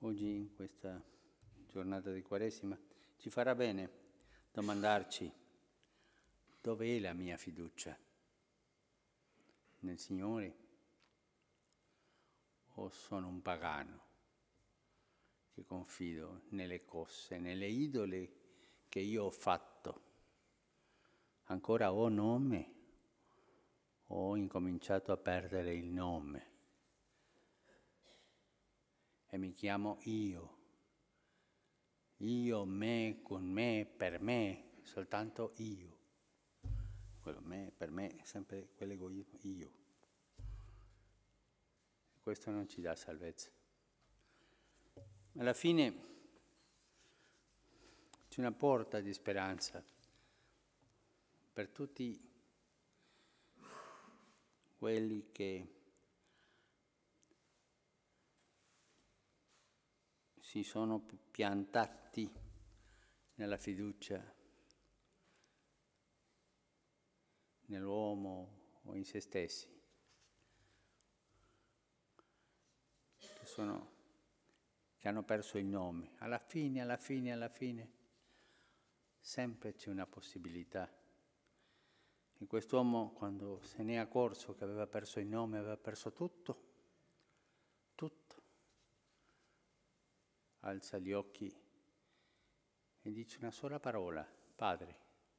oggi in questa giornata di Quaresima ci farà bene domandarci dove è la mia fiducia, nel Signore o sono un pagano che confido nelle cose, nelle idole che io ho fatto. Ancora ho nome, ho incominciato a perdere il nome e mi chiamo io, me, con me, per me, soltanto io. Quello me, per me è sempre quell'egoismo, io. Questo non ci dà salvezza. Alla fine c'è una porta di speranza per tutti quelli che si sono piantati nella fiducia nell'uomo o in se stessi, che hanno perso il nome. Alla fine, sempre c'è una possibilità. E quest'uomo, quando se ne è accorso che aveva perso il nome, aveva perso tutto, alza gli occhi e dice una sola parola: Padre.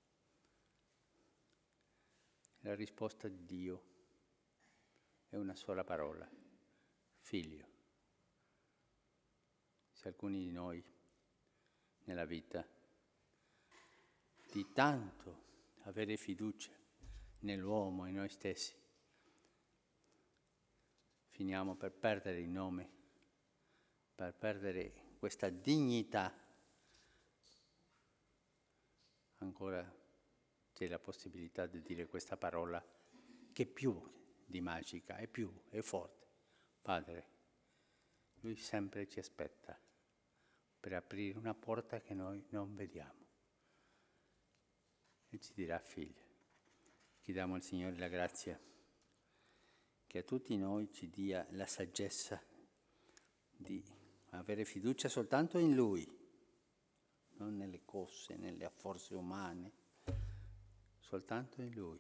La risposta di Dio è una sola parola: Figlio. Se alcuni di noi nella vita, di tanto avere fiducia nell'uomo e in noi stessi, finiamo per perdere il nome, per perdere questa dignità, ancora c'è la possibilità di dire questa parola che è più di magica, è forte. Padre, Lui sempre ci aspetta per aprire una porta che noi non vediamo. E ci dirà: figlio. Chiediamo al Signore la grazia che a tutti noi ci dia la saggezza di avere fiducia soltanto in Lui, non nelle cose, nelle forze umane, soltanto in Lui.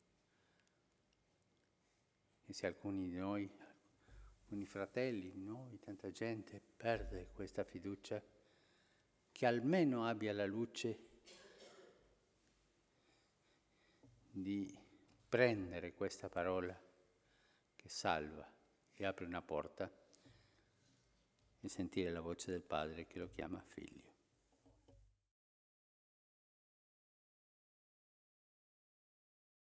E se alcuni di noi, alcuni fratelli di noi, tanta gente perde questa fiducia, che almeno abbia la luce di prendere questa parola che salva, che apre una porta, e sentire la voce del Padre che lo chiama figlio.